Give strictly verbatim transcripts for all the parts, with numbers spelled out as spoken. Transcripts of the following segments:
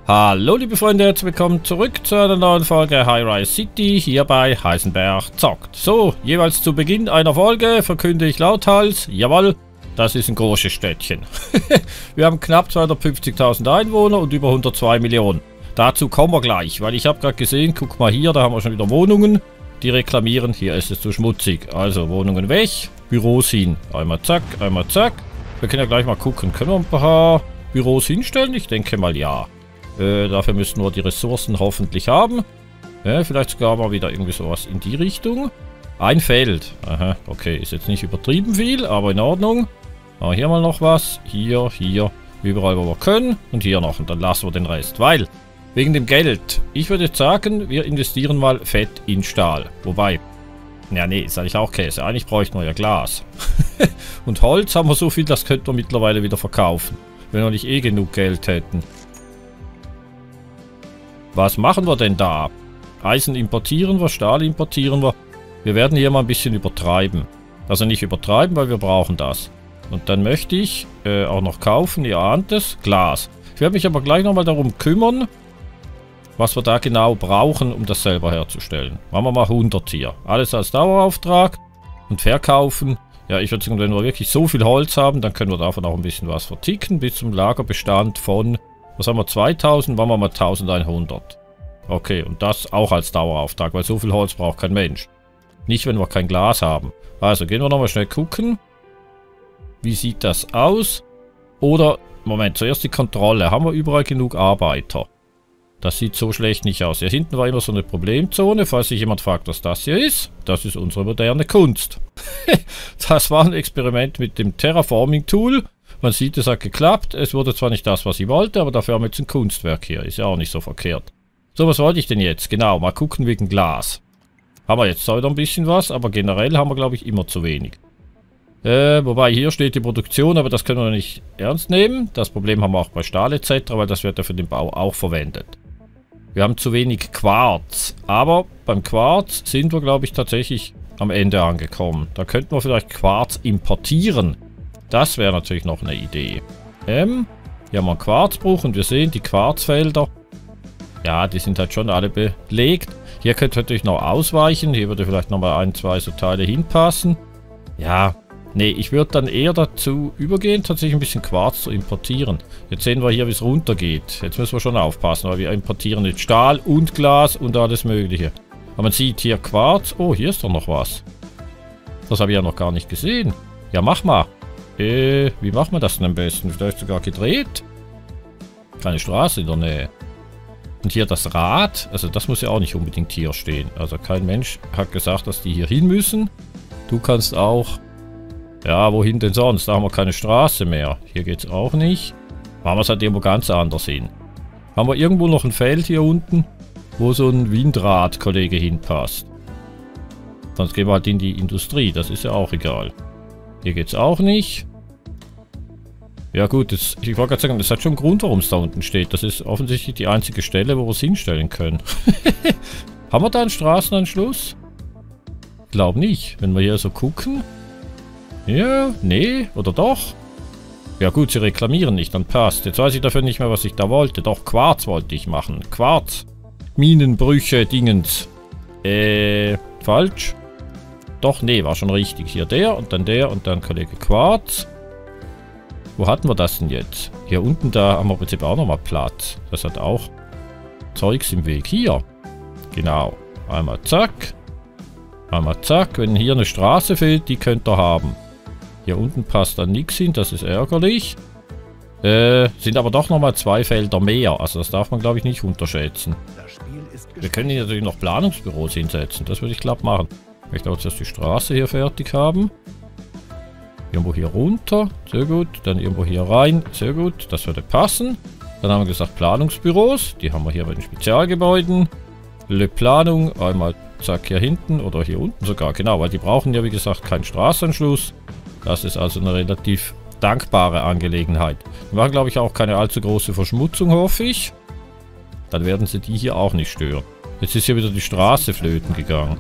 Hallo liebe Freunde, herzlich willkommen zurück zu einer neuen Folge Hi-Rise City hier bei Heisenberg zockt. So, jeweils zu Beginn einer Folge verkünde ich lauthals, jawohl, das ist ein großes Städtchen. Wir haben knapp zweihundertfünfzigtausend Einwohner und über hundertzwei Millionen. Dazu kommen wir gleich, weil ich habe gerade gesehen, guck mal hier, da haben wir schon wieder Wohnungen, die reklamieren, hier ist es zu schmutzig. Also Wohnungen weg, Büros hin. Einmal zack, einmal zack. Wir können ja gleich mal gucken, können wir ein paar Büros hinstellen? Ich denke mal ja. Äh, dafür müssen wir die Ressourcen hoffentlich haben. Äh, vielleicht sogar mal wieder irgendwie sowas in die Richtung. Ein Feld. Aha, okay, ist jetzt nicht übertrieben viel, aber in Ordnung. Aber hier mal noch was. Hier, hier, überall wo wir können. Und hier noch. Und dann lassen wir den Rest. Weil, wegen dem Geld, ich würde jetzt sagen, wir investieren mal fett in Stahl. Wobei, ja nee, ist eigentlich auch Käse. Eigentlich bräuchten wir ja Glas. Und Holz haben wir so viel, das könnten wir mittlerweile wieder verkaufen. Wenn wir nicht eh genug Geld hätten. Was machen wir denn da? Eisen importieren wir, Stahl importieren wir. Wir werden hier mal ein bisschen übertreiben. Also nicht übertreiben, weil wir brauchen das. Und dann möchte ich äh, auch noch kaufen, ihr ahnt es, Glas. Ich werde mich aber gleich nochmal darum kümmern, was wir da genau brauchen, um das selber herzustellen. Machen wir mal hundert hier. Alles als Dauerauftrag und verkaufen. Ja, ich würde sagen, wenn wir wirklich so viel Holz haben, dann können wir davon auch ein bisschen was verticken, bis zum Lagerbestand von... Was haben wir? zweitausend, machen wir mal eintausendeinhundert. Okay, und das auch als Dauerauftrag, weil so viel Holz braucht kein Mensch. Nicht, wenn wir kein Glas haben. Also, gehen wir nochmal schnell gucken. Wie sieht das aus? Oder, Moment, zuerst die Kontrolle. Haben wir überall genug Arbeiter? Das sieht so schlecht nicht aus. Hier hinten war immer so eine Problemzone, falls sich jemand fragt, was das hier ist. Das ist unsere moderne Kunst. Das war ein Experiment mit dem Terraforming-Tool. Man sieht, es hat geklappt. Es wurde zwar nicht das, was ich wollte, aber dafür haben wir jetzt ein Kunstwerk hier. Ist ja auch nicht so verkehrt. So, was wollte ich denn jetzt? Genau, mal gucken wegen Glas. Haben wir jetzt zwar wieder ein bisschen was, aber generell haben wir, glaube ich, immer zu wenig. Äh, wobei hier steht die Produktion, aber das können wir nicht ernst nehmen. Das Problem haben wir auch bei Stahl et cetera, weil das wird ja für den Bau auch verwendet. Wir haben zu wenig Quarz, aber beim Quarz sind wir, glaube ich, tatsächlich am Ende angekommen. Da könnten wir vielleicht Quarz importieren. Das wäre natürlich noch eine Idee. Ähm, hier haben wir einen Quarzbruch und wir sehen die Quarzfelder. Ja, die sind halt schon alle belegt. Hier könnte natürlich noch ausweichen. Hier würde vielleicht nochmal ein, zwei so Teile hinpassen. Ja, nee, ich würde dann eher dazu übergehen, tatsächlich ein bisschen Quarz zu importieren. Jetzt sehen wir hier, wie es runtergeht. Jetzt müssen wir schon aufpassen, weil wir importieren jetzt Stahl und Glas und alles mögliche. Aber man sieht hier Quarz. Oh, hier ist doch noch was. Das habe ich ja noch gar nicht gesehen. Ja, mach mal. Äh, wie macht man das denn am besten? Vielleicht sogar gedreht? Keine Straße in der Nähe. Und hier das Rad. Also das muss ja auch nicht unbedingt hier stehen. Also kein Mensch hat gesagt, dass die hier hin müssen. Du kannst auch... Ja, wohin denn sonst? Da haben wir keine Straße mehr. Hier geht es auch nicht. Machen wir es halt irgendwo ganz anders hin. Haben wir irgendwo noch ein Feld hier unten, wo so ein Windrad-Kollege hinpasst. Sonst gehen wir halt in die Industrie. Das ist ja auch egal. Hier geht es auch nicht. Ja gut, das, ich wollte gerade sagen, das hat schon einen Grund, warum es da unten steht. Das ist offensichtlich die einzige Stelle, wo wir es hinstellen können. Haben wir da einen Straßenanschluss? Ich glaube nicht. Wenn wir hier so gucken. Ja, nee, oder doch? Ja gut, sie reklamieren nicht, dann passt. Jetzt weiß ich dafür nicht mehr, was ich da wollte. Doch, Quarz wollte ich machen. Quarz. Minenbrüche, Dingens. Äh, falsch. Doch, nee, war schon richtig. Hier der und dann der und dann Kollege Quarz. Wo hatten wir das denn jetzt? Hier unten, da haben wir im Prinzip auch nochmal Platz. Das hat auch Zeugs im Weg. Hier. Genau. Einmal zack. Einmal zack. Wenn hier eine Straße fehlt, die könnt ihr haben. Hier unten passt dann nichts hin. Das ist ärgerlich. Äh, sind aber doch nochmal zwei Felder mehr. Also das darf man, glaube ich, nicht unterschätzen. Wir können hier natürlich noch Planungsbüros hinsetzen. Das würde ich glatt machen. Ich möchte auch zuerst die Straße hier fertig haben. Irgendwo hier runter. Sehr gut. Dann irgendwo hier rein. Sehr gut. Das würde passen. Dann haben wir gesagt Planungsbüros. Die haben wir hier bei den Spezialgebäuden. Le Planung. Einmal zack hier hinten oder hier unten sogar. Genau, weil die brauchen ja wie gesagt keinen Straßenanschluss. Das ist also eine relativ dankbare Angelegenheit. Wir machen glaube ich auch keine allzu große Verschmutzung, hoffe ich. Dann werden sie die hier auch nicht stören. Jetzt ist hier wieder die Straße flöten gegangen.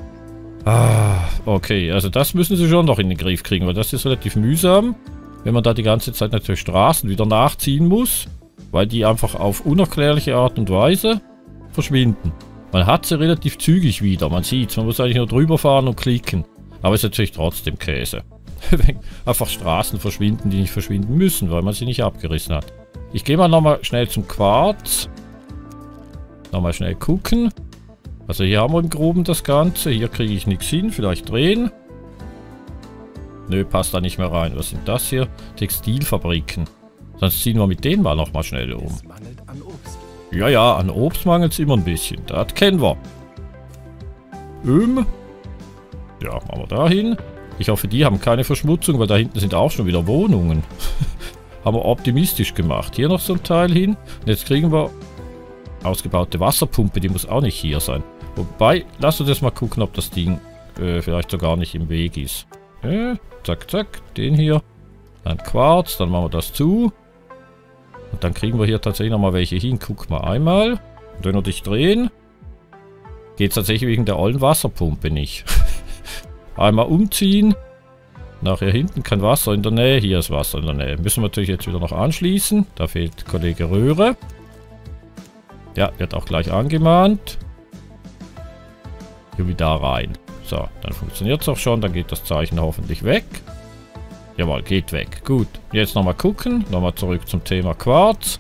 Ah, okay, also das müssen sie schon noch in den Griff kriegen, weil das ist relativ mühsam, wenn man da die ganze Zeit natürlich Straßen wieder nachziehen muss. weil die einfach auf unerklärliche Art und Weise verschwinden. Man hat sie relativ zügig wieder, man sieht es, man muss eigentlich nur drüber fahren und klicken. Aber es ist natürlich trotzdem Käse. Einfach Straßen verschwinden, die nicht verschwinden müssen, weil man sie nicht abgerissen hat. Ich gehe mal nochmal schnell zum Quarz. Nochmal schnell gucken. Also hier haben wir im Groben das Ganze. Hier kriege ich nichts hin. Vielleicht drehen. Nö, passt da nicht mehr rein. Was sind das hier? Textilfabriken. Sonst ziehen wir mit denen mal nochmal schnell um. Ja, ja, an Obst mangelt es immer ein bisschen. Das kennen wir. Ähm. Ja, machen wir da hin. Ich hoffe, die haben keine Verschmutzung, weil da hinten sind auch schon wieder Wohnungen. Haben wir optimistisch gemacht. Hier noch so ein Teil hin. Und jetzt kriegen wir ausgebaute Wasserpumpe. Die muss auch nicht hier sein. Wobei, lass uns jetzt mal gucken, ob das Ding äh, vielleicht sogar nicht im Weg ist. Äh, zack, zack. Den hier. Dann Quarz. Dann machen wir das zu. Und dann kriegen wir hier tatsächlich nochmal welche hin. Guck mal einmal. Und wenn wir dich drehen, geht es tatsächlich wegen der ollen Wasserpumpe nicht. Einmal umziehen. Nachher hinten kein Wasser in der Nähe. Hier ist Wasser in der Nähe. Müssen wir natürlich jetzt wieder noch anschließen. Da fehlt Kollege Röhre. Ja, wird auch gleich angemahnt. Hier wieder rein. So, dann funktioniert es auch schon. Dann geht das Zeichen hoffentlich weg. Jawohl, geht weg. Gut. Jetzt nochmal gucken. Nochmal zurück zum Thema Quarz.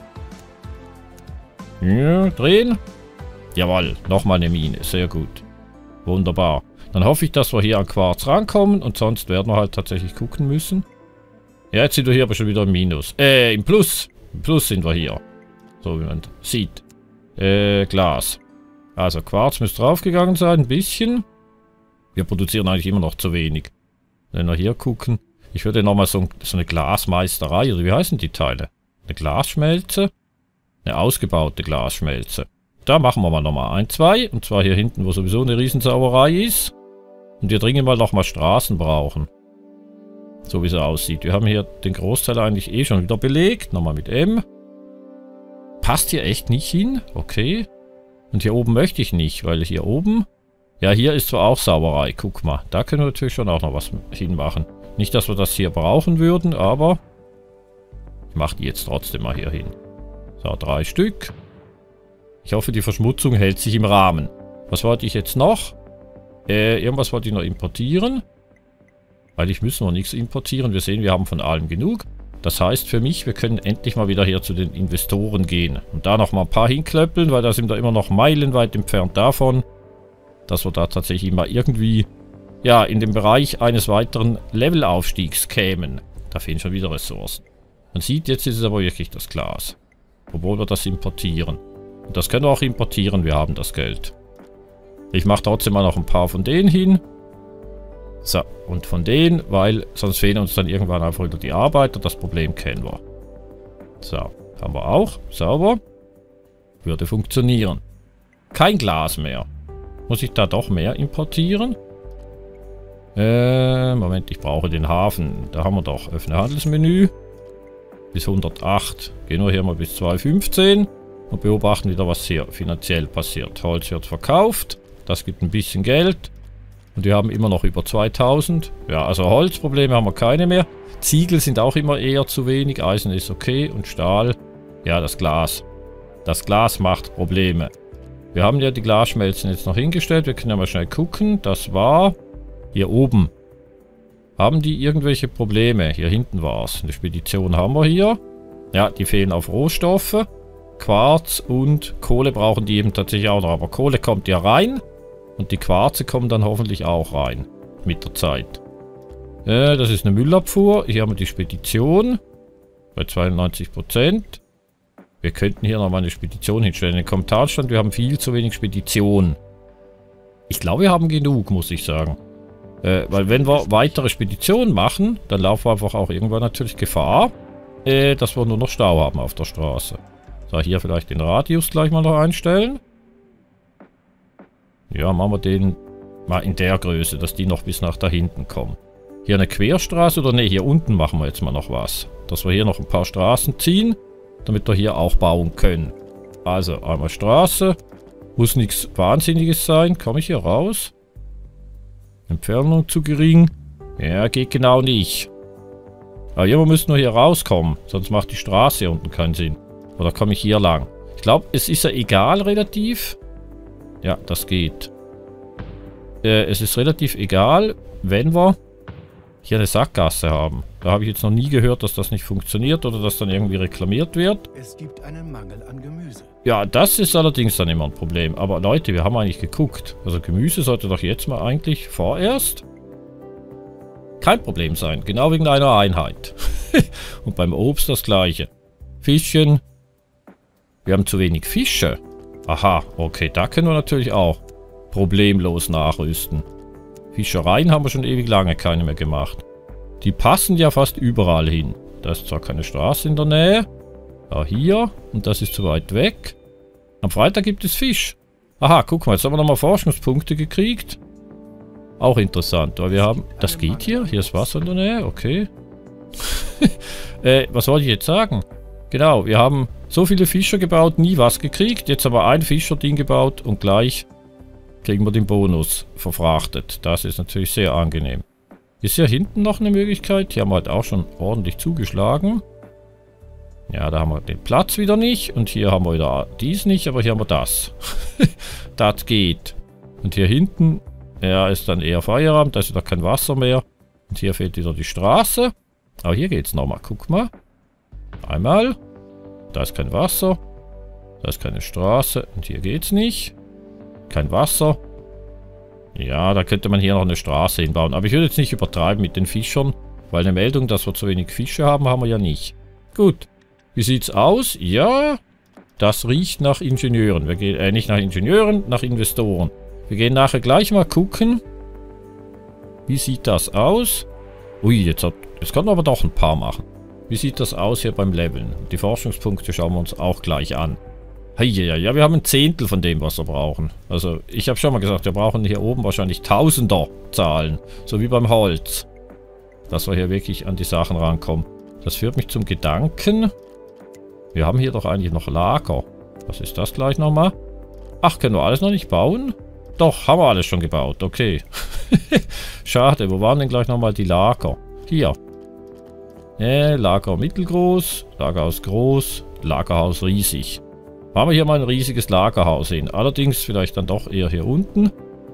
Ja, drehen. Jawohl, nochmal eine Mine. Sehr gut. Wunderbar. Dann hoffe ich, dass wir hier an Quarz rankommen und sonst werden wir halt tatsächlich gucken müssen. Ja, jetzt sind wir hier aber schon wieder im Minus. Äh, im Plus. Im Plus sind wir hier. So wie man sieht. Äh, Glas. Also Quarz müsste draufgegangen sein, ein bisschen. Wir produzieren eigentlich immer noch zu wenig. Wenn wir hier gucken. Ich würde nochmal so, so eine Glasmeisterei, oder wie heißen die Teile? Eine Glasschmelze. Eine ausgebaute Glasschmelze. Da machen wir mal nochmal ein, zwei. Und zwar hier hinten, wo sowieso eine Riesensauerei ist. Und wir dringend mal nochmal Straßen brauchen. So wie es aussieht. Wir haben hier den Großteil eigentlich eh schon wieder belegt. Nochmal mit M. Passt hier echt nicht hin. Okay. Und hier oben möchte ich nicht, weil hier oben... Ja, hier ist zwar auch Sauerei. Guck mal. Da können wir natürlich schon auch noch was hinmachen. Nicht, dass wir das hier brauchen würden, aber... Ich mache die jetzt trotzdem mal hier hin. So, drei Stück. Ich hoffe, die Verschmutzung hält sich im Rahmen. Was wollte ich jetzt noch? Äh, irgendwas wollte ich noch importieren. Eigentlich müssen wir nichts importieren. Wir sehen, wir haben von allem genug. Das heißt für mich, wir können endlich mal wieder hier zu den Investoren gehen. Und da noch mal ein paar hinklöppeln, weil da sind wir immer noch meilenweit entfernt davon, dass wir da tatsächlich mal irgendwie, ja, in den Bereich eines weiteren Levelaufstiegs kämen. Da fehlen schon wieder Ressourcen. Man sieht, jetzt ist es aber wirklich das Glas. Obwohl wir das importieren. Und das können wir auch importieren, wir haben das Geld. Ich mache trotzdem mal noch ein paar von denen hin. So, und von denen, weil sonst fehlen uns dann irgendwann einfach wieder die Arbeiter. Das Problem kennen wir. So, haben wir auch. Sauber. Würde funktionieren. Kein Glas mehr. Muss ich da doch mehr importieren? Äh, Moment, ich brauche den Hafen. Da haben wir doch. Öffne Handelsmenü. Bis hundertacht. Gehen wir hier mal bis zweihundertfünfzehn. Und beobachten wieder, was hier finanziell passiert. Holz wird verkauft. Das gibt ein bisschen Geld. Und wir haben immer noch über zweitausend. Ja, also Holzprobleme haben wir keine mehr. Ziegel sind auch immer eher zu wenig. Eisen ist okay. Und Stahl. Ja, das Glas. Das Glas macht Probleme. Wir haben ja die Glasschmelzen jetzt noch hingestellt. Wir können ja mal schnell gucken. Das war hier oben. Haben die irgendwelche Probleme? Hier hinten war es. Eine Spedition haben wir hier. Ja, die fehlen auf Rohstoffe. Quarz und Kohle brauchen die eben tatsächlich auch noch. Aber Kohle kommt ja rein. Und die Quarze kommen dann hoffentlich auch rein. Mit der Zeit. Äh, das ist eine Müllabfuhr. Hier haben wir die Spedition. Bei zweiundneunzig Prozent. Wir könnten hier nochmal eine Spedition hinstellen. In den Kommentaren stand, wir haben viel zu wenig Spedition. Ich glaube, wir haben genug, muss ich sagen. Äh, weil wenn wir weitere Speditionen machen, dann laufen wir einfach auch irgendwann natürlich Gefahr, äh, dass wir nur noch Stau haben auf der Straße. So, hier vielleicht den Radius gleich mal noch einstellen. Ja, machen wir den mal in der Größe, dass die noch bis nach da hinten kommen. Hier eine Querstraße oder ne, hier unten machen wir jetzt mal noch was. Dass wir hier noch ein paar Straßen ziehen, damit wir hier auch bauen können. Also einmal Straße. Muss nichts Wahnsinniges sein. Komme ich hier raus? Entfernung zu gering. Ja, geht genau nicht. Aber wir müssen nur hier rauskommen. Sonst macht die Straße hier unten keinen Sinn. Oder komme ich hier lang? Ich glaube, es ist ja egal relativ. Ja, das geht. Äh, es ist relativ egal, wenn wir hier eine Sackgasse haben. Da habe ich jetzt noch nie gehört, dass das nicht funktioniert oder dass dann irgendwie reklamiert wird. Es gibt einen Mangel an Gemüse. Ja, das ist allerdings dann immer ein Problem. Aber Leute, wir haben eigentlich geguckt. Also Gemüse sollte doch jetzt mal eigentlich vorerst kein Problem sein. Genau wegen einer Einheit. Und beim Obst das gleiche. Fischchen. Wir haben zu wenig Fische. Aha, okay, da können wir natürlich auch problemlos nachrüsten. Fischereien haben wir schon ewig lange keine mehr gemacht. Die passen ja fast überall hin. Da ist zwar keine Straße in der Nähe. Da hier. Und das ist zu weit weg. Am Freitag gibt es Fisch. Aha, guck mal, jetzt haben wir nochmal Forschungspunkte gekriegt. Auch interessant, weil wir haben... Das geht hier. Hier ist Wasser in der Nähe. Okay. äh, was wollte ich jetzt sagen? Genau, wir haben so viele Fischer gebaut, nie was gekriegt. Jetzt haben wir ein Fischerding gebaut und gleich kriegen wir den Bonus verfrachtet. Das ist natürlich sehr angenehm. Ist hier hinten noch eine Möglichkeit? Hier haben wir halt auch schon ordentlich zugeschlagen. Ja, da haben wir den Platz wieder nicht. Und hier haben wir wieder dies nicht, aber hier haben wir das. Das geht. Und hier hinten, ja, ist dann eher Feierabend. Da ist wieder kein Wasser mehr. Und hier fehlt wieder die Straße. Aber hier geht's nochmal. Guck mal. Einmal. Da ist kein Wasser. Da ist keine Straße. Und hier geht's nicht. Kein Wasser. Ja, da könnte man hier noch eine Straße hinbauen. Aber ich würde jetzt nicht übertreiben mit den Fischern. Weil eine Meldung, dass wir zu wenig Fische haben, haben wir ja nicht. Gut. Wie sieht's aus? Ja, das riecht nach Ingenieuren. Wir gehen, äh, nicht nach Ingenieuren, nach Investoren. Wir gehen nachher gleich mal gucken. Wie sieht das aus? Ui, jetzt, hat, jetzt kann man aber doch ein paar machen. Wie sieht das aus hier beim Leveln? Die Forschungspunkte schauen wir uns auch gleich an. Ja, ja, wir haben ein Zehntel von dem, was wir brauchen. Also, ich habe schon mal gesagt, wir brauchen hier oben wahrscheinlich Tausender Zahlen. So wie beim Holz. Dass wir hier wirklich an die Sachen rankommen. Das führt mich zum Gedanken. Wir haben hier doch eigentlich noch Lager. Was ist das gleich nochmal? Ach, können wir alles noch nicht bauen? Doch, haben wir alles schon gebaut. Okay. Schade, wo waren denn gleich nochmal die Lager? Hier. Äh, Lager mittelgroß, Lagerhaus groß, Lagerhaus riesig. Machen wir hier mal ein riesiges Lagerhaus hin. Allerdings vielleicht dann doch eher hier unten.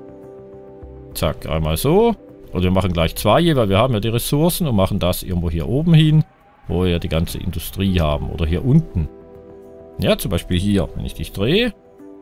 Zack, einmal so. Oder wir machen gleich zwei, weil wir haben ja die Ressourcen und machen das irgendwo hier oben hin, wo wir ja die ganze Industrie haben. Oder hier unten. Ja, zum Beispiel hier, wenn ich dich drehe.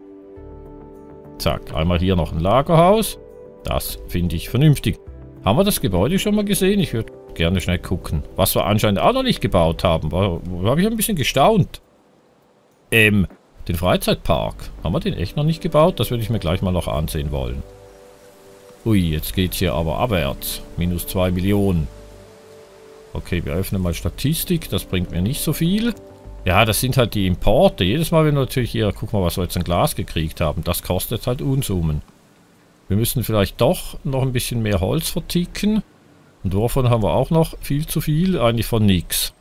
Zack, einmal hier noch ein Lagerhaus. Das finde ich vernünftig. Haben wir das Gebäude schon mal gesehen? Ich würde gerne schnell gucken. Was wir anscheinend auch noch nicht gebaut haben. Da habe ich ein bisschen gestaunt. Ähm, den Freizeitpark. Haben wir den echt noch nicht gebaut? Das würde ich mir gleich mal noch ansehen wollen. Ui, jetzt geht es hier aber abwärts. Minus zwei Millionen. Okay, wir öffnen mal Statistik. Das bringt mir nicht so viel. Ja, das sind halt die Importe. Jedes Mal, wenn wir natürlich hier... Guck mal, was wir jetzt an Glas gekriegt haben. Das kostet halt Unsummen. Wir müssen vielleicht doch noch ein bisschen mehr Holz verticken. Und davon haben wir auch noch viel zu viel. Eigentlich von nix.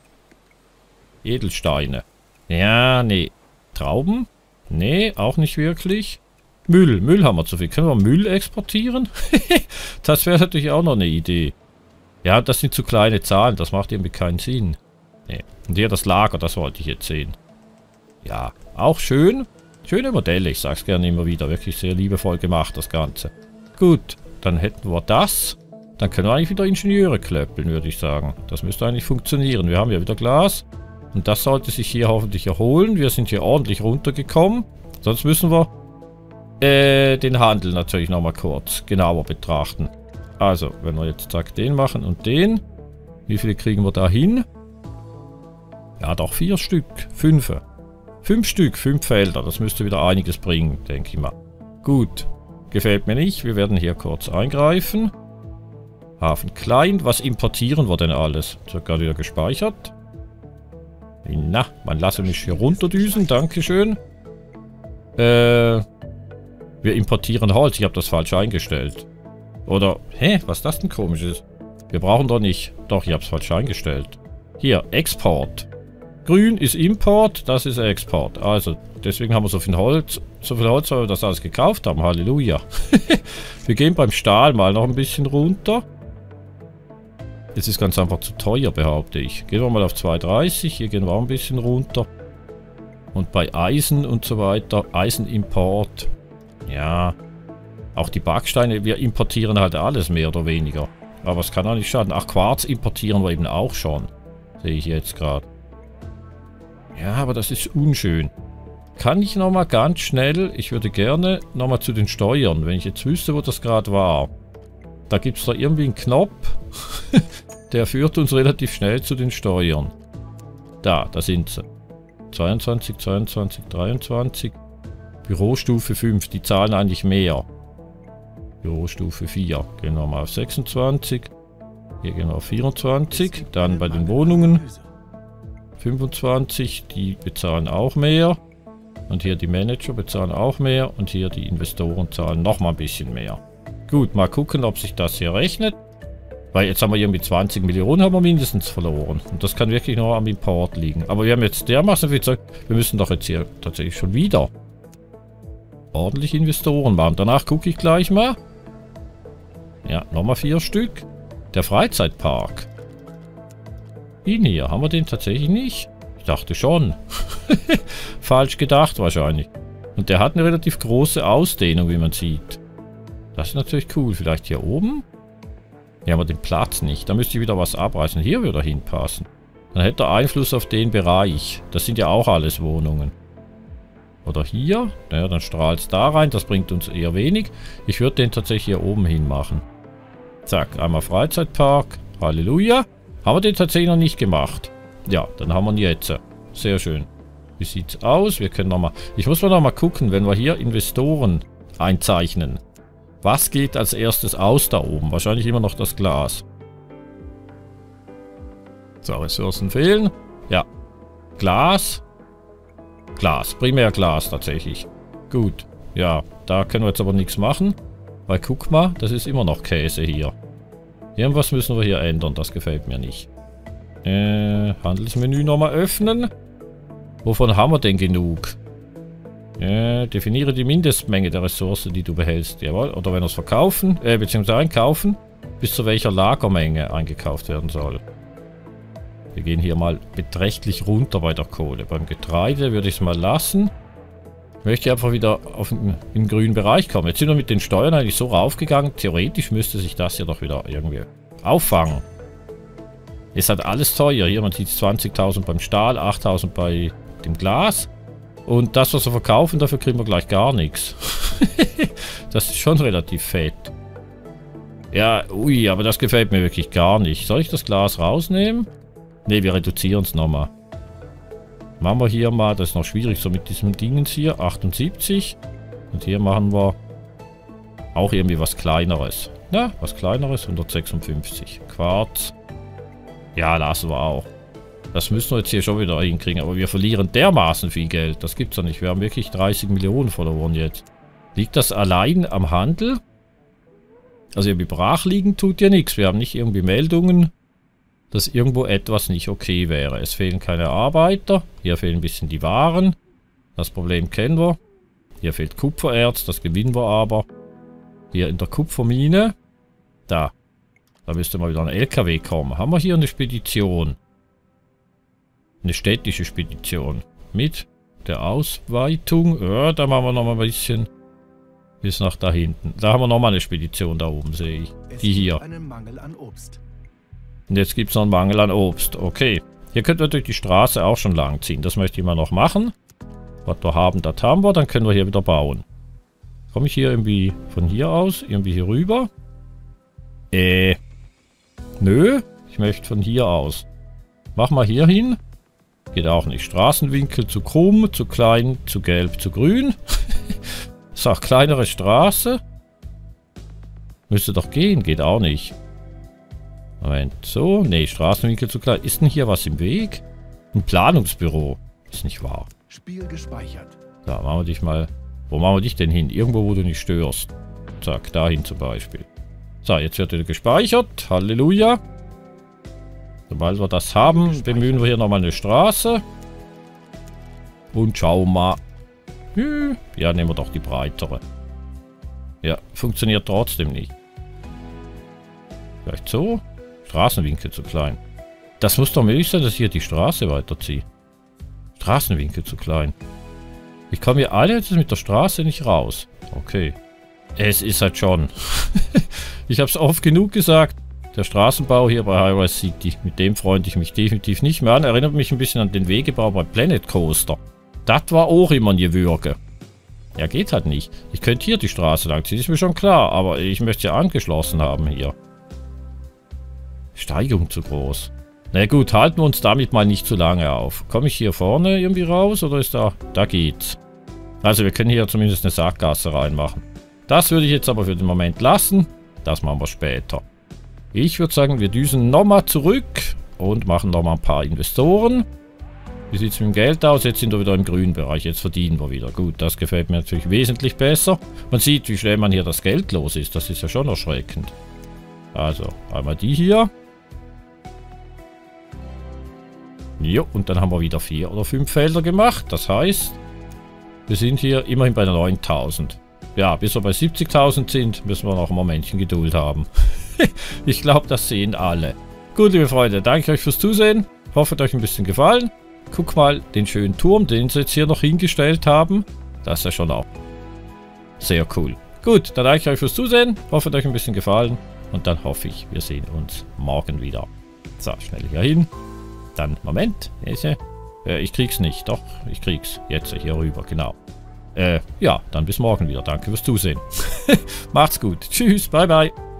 Edelsteine. Ja, nee. Trauben? Nee, auch nicht wirklich. Müll. Müll haben wir zu viel. Können wir Müll exportieren? Das wäre natürlich auch noch eine Idee. Ja, das sind zu kleine Zahlen. Das macht irgendwie keinen Sinn. Nee. Und hier das Lager, das wollte ich jetzt sehen. Ja, auch schön. Schöne Modelle, ich sag's gerne immer wieder. Wirklich sehr liebevoll gemacht, das Ganze. Gut, dann hätten wir das. Dann können wir eigentlich wieder Ingenieure klöppeln, würde ich sagen. Das müsste eigentlich funktionieren. Wir haben ja wieder Glas. Und das sollte sich hier hoffentlich erholen. Wir sind hier ordentlich runtergekommen. Sonst müssen wir äh, den Handel natürlich nochmal kurz genauer betrachten. Also, wenn wir jetzt zack den machen und den. Wie viele kriegen wir da hin? Ja, doch vier Stück. Fünf. Fünf Stück, fünf Felder. Das müsste wieder einiges bringen, denke ich mal. Gut. Gefällt mir nicht. Wir werden hier kurz eingreifen. Hafen klein. Was importieren wir denn alles? Das wird gerade wieder gespeichert. Na, man lasse mich hier runterdüsen. Dankeschön. Äh, wir importieren Holz. Ich habe das falsch eingestellt. Oder, hä? Was ist das denn komisches? Wir brauchen doch nicht. Doch, ich habe es falsch eingestellt. Hier, Export. Grün ist Import, das ist Export. Also, deswegen haben wir so viel Holz. So viel Holz, weil wir das alles gekauft haben. Halleluja. Wir gehen beim Stahl mal noch ein bisschen runter. Das ist ganz einfach zu teuer, behaupte ich. Gehen wir mal auf zwei dreißig. Hier gehen wir auch ein bisschen runter. Und bei Eisen und so weiter, Eisenimport, ja, auch die Backsteine, wir importieren halt alles mehr oder weniger. Aber es kann auch nicht schaden. Ach, Quarz importieren wir eben auch schon. Sehe ich jetzt gerade. Ja, aber das ist unschön. Kann ich nochmal ganz schnell, ich würde gerne nochmal zu den Steuern, wenn ich jetzt wüsste, wo das gerade war. Da gibt es da irgendwie einen Knopf, der führt uns relativ schnell zu den Steuern. Da, da sind sie. zweiundzwanzig, zweiundzwanzig, dreiundzwanzig. Bürostufe fünf, die zahlen eigentlich mehr. Bürostufe vier. Gehen wir mal auf sechsundzwanzig. Hier gehen wir auf vierundzwanzig. Dann bei den Wohnungen fünfundzwanzig. Die bezahlen auch mehr. Und hier die Manager bezahlen auch mehr. Und hier die Investoren zahlen nochmal ein bisschen mehr. Gut, mal gucken, ob sich das hier rechnet. Weil jetzt haben wir irgendwie zwanzig Millionen haben wir mindestens verloren. Und das kann wirklich nur am Import liegen. Aber wir haben jetzt dermaßen viel Zeug. Wir müssen doch jetzt hier tatsächlich schon wieder ordentlich Investoren machen. Danach gucke ich gleich mal. Ja, nochmal vier Stück. Der Freizeitpark. Ihn hier, haben wir den tatsächlich nicht? Ich dachte schon. Falsch gedacht wahrscheinlich. Und der hat eine relativ große Ausdehnung, wie man sieht. Das ist natürlich cool. Vielleicht hier oben? Hier haben wir den Platz nicht. Da müsste ich wieder was abreißen. Hier würde er hinpassen. Dann hätte er Einfluss auf den Bereich. Das sind ja auch alles Wohnungen. Oder hier. Naja, dann strahlt es da rein. Das bringt uns eher wenig. Ich würde den tatsächlich hier oben hin machen. Zack, einmal Freizeitpark. Halleluja. Haben wir den tatsächlich noch nicht gemacht. Ja, dann haben wir ihn jetzt. Sehr schön. Wie sieht's aus? Wir können nochmal... Ich muss mal noch mal gucken, wenn wir hier Investoren einzeichnen. Was geht als erstes aus da oben? Wahrscheinlich immer noch das Glas. So, Ressourcen fehlen. Ja. Glas. Glas. Primär Glas tatsächlich. Gut. Ja, da können wir jetzt aber nichts machen. Weil guck mal, das ist immer noch Käse hier. Irgendwas müssen wir hier ändern. Das gefällt mir nicht. Äh, Handelsmenü nochmal öffnen. Wovon haben wir denn genug? Äh, definiere die Mindestmenge der Ressource, die du behältst. Jawohl. Oder wenn wir es verkaufen, äh, beziehungsweise einkaufen, bis zu welcher Lagermenge eingekauft werden soll. Wir gehen hier mal beträchtlich runter bei der Kohle. Beim Getreide würde ich es mal lassen. Möchte einfach wieder auf den, im grünen Bereich kommen. Jetzt sind wir mit den Steuern eigentlich so raufgegangen. Theoretisch müsste sich das ja doch wieder irgendwie auffangen. Ist halt alles teuer. Hier, man sieht zwanzigtausend beim Stahl, achttausend bei dem Glas. Und das, was wir verkaufen, dafür kriegen wir gleich gar nichts. Das ist schon relativ fett. Ja, ui, aber das gefällt mir wirklich gar nicht. Soll ich das Glas rausnehmen? Ne, wir reduzieren es nochmal. Machen wir hier mal, das ist noch schwierig, so mit diesem Dingens hier, achtundsiebzig. Und hier machen wir auch irgendwie was Kleineres. Ja, was Kleineres, hundertsechsundfünfzig. Quarz. Ja, lassen wir auch. Das müssen wir jetzt hier schon wieder hinkriegen. Aber wir verlieren dermaßen viel Geld. Das gibt's doch nicht. Wir haben wirklich dreißig Millionen verloren jetzt. Liegt das allein am Handel? Also irgendwie brach liegen tut ja nichts. Wir haben nicht irgendwie Meldungen, dass irgendwo etwas nicht okay wäre. Es fehlen keine Arbeiter. Hier fehlen ein bisschen die Waren. Das Problem kennen wir. Hier fehlt Kupfererz. Das gewinnen wir aber. Hier in der Kupfermine. Da. Da müsste mal wieder ein L K W kommen. Haben wir hier eine Spedition? Eine städtische Spedition. Mit der Ausweitung. Ja, da machen wir noch mal ein bisschen bis nach da hinten. Da haben wir noch mal eine Spedition da oben, sehe ich. Die hier. Einen Mangel an Obst. Und jetzt gibt es noch einen Mangel an Obst. Okay. Hier könnt ihr durch die Straße auch schon lang ziehen. Das möchte ich mal noch machen. Was wir haben, das haben wir. Dann können wir hier wieder bauen. Komme ich hier irgendwie von hier aus? Irgendwie hier rüber? Äh. Nö. Ich möchte von hier aus. Mach mal hier hin. Geht auch nicht. Straßenwinkel zu krumm, zu klein, zu gelb, zu grün. Sag, kleinere Straße. Müsste doch gehen. Geht auch nicht. Moment. So. Nee, Straßenwinkel zu klein. Ist denn hier was im Weg? Ein Planungsbüro. Ist nicht wahr. Spiel gespeichert. Da, machen wir dich mal... Wo machen wir dich denn hin? Irgendwo, wo du nicht störst. Zack, dahin zum Beispiel. So, jetzt wird wieder gespeichert. Halleluja. Sobald wir das haben, bemühen wir hier nochmal eine Straße. Und schauen mal. Ja, nehmen wir doch die breitere. Ja, funktioniert trotzdem nicht. Vielleicht so? Straßenwinkel zu klein. Das muss doch möglich sein, dass ich hier die Straße weiterziehe. Straßenwinkel zu klein. Ich komme hier alle jetzt mit der Straße nicht raus. Okay. Es ist halt schon. Ich habe es oft genug gesagt. Der Straßenbau hier bei Hi-Rise City, mit dem freunde ich mich definitiv nicht mehr an. Erinnert mich ein bisschen an den Wegebau bei Planet Coaster. Das war auch immer ein Gewürge. Ja, geht halt nicht. Ich könnte hier die Straße langziehen, ist mir schon klar, aber ich möchte ja angeschlossen haben hier. Steigung zu groß. Na gut, halten wir uns damit mal nicht zu lange auf. Komme ich hier vorne irgendwie raus oder ist da... Da geht's. Also wir können hier zumindest eine Sackgasse reinmachen. Das würde ich jetzt aber für den Moment lassen. Das machen wir später. Ich würde sagen, wir düsen nochmal zurück und machen nochmal ein paar Investoren. Wie sieht es mit dem Geld aus? Jetzt sind wir wieder im grünen Bereich. Jetzt verdienen wir wieder. Gut, das gefällt mir natürlich wesentlich besser. Man sieht, wie schnell man hier das Geld los ist. Das ist ja schon erschreckend. Also, einmal die hier. Jo, und dann haben wir wieder vier oder fünf Felder gemacht. Das heißt, wir sind hier immerhin bei neuntausend. Ja, bis wir bei siebzigtausend sind, müssen wir noch ein Momentchen Geduld haben. Ich glaube, das sehen alle. Gut, liebe Freunde, danke euch fürs Zusehen. Hoffe, es hat euch ein bisschen gefallen. Guck mal den schönen Turm, den sie jetzt hier noch hingestellt haben. Das ist ja schon auch sehr cool. Gut, dann danke ich euch fürs Zusehen. Hoffe, es hat euch ein bisschen gefallen. Und dann hoffe ich, wir sehen uns morgen wieder. So, schnell hier hin. Dann, Moment. Äh, ich krieg's nicht. Doch, ich krieg's. Jetzt hier rüber, genau. Äh, ja, dann bis morgen wieder. Danke fürs Zusehen. Macht's gut. Tschüss, bye bye.